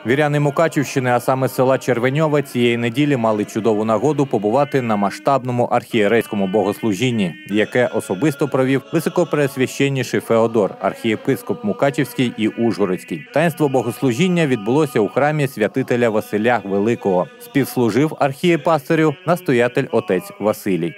Віряни Мукачівщини, а саме села Червеньове, цієї неділі мали чудову нагоду побувати на масштабному архієрейському богослужінні, яке особисто провів високопреосвященніший Феодор, архієпископ Мукачівський і Ужгородський. Таїнство богослужіння відбулося у храмі святителя Василя Великого. Співслужив архієпастирю настоятель отець Василій.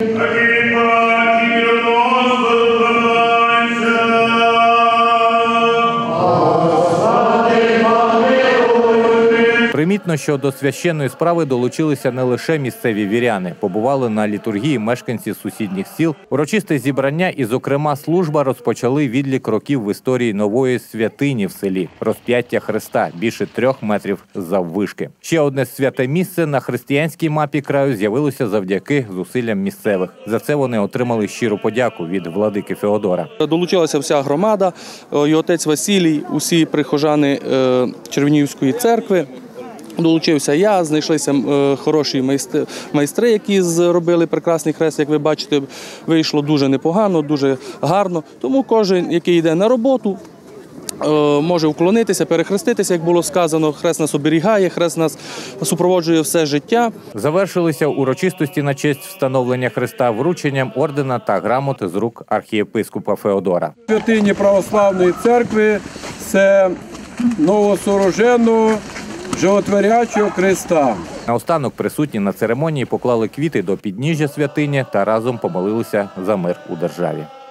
Примітно, що до священної справи долучилися не лише місцеві віряни. Побували на літургії мешканці сусідніх сіл. Урочисте зібрання і, зокрема, служба розпочали відлік років в історії нової святині в селі – Розп'яття Христа, більше 3 метрів заввишки. Ще одне святе місце на християнській мапі краю з'явилося завдяки зусиллям місцевих. За це вони отримали щиру подяку від владики Феодора. Долучилася вся громада, і отець Василій, усі прихожани Червенівської церкви. Долучився я, знайшлися хороші майстри, які зробили прекрасний хрест, як ви бачите, вийшло дуже непогано, дуже гарно. Тому кожен, який йде на роботу, може вклонитися, перехреститися, як було сказано. Хрест нас оберігає, хрест нас супроводжує все життя. Завершилися урочистості на честь встановлення хреста врученням ордена та грамоти з рук архієпископа Феодора. Святині Православної церкви – це новосооруженого животворячого Христа. Наостанок присутні на церемонії поклали квіти до підніжжя святині та разом помолилися за мир у державі.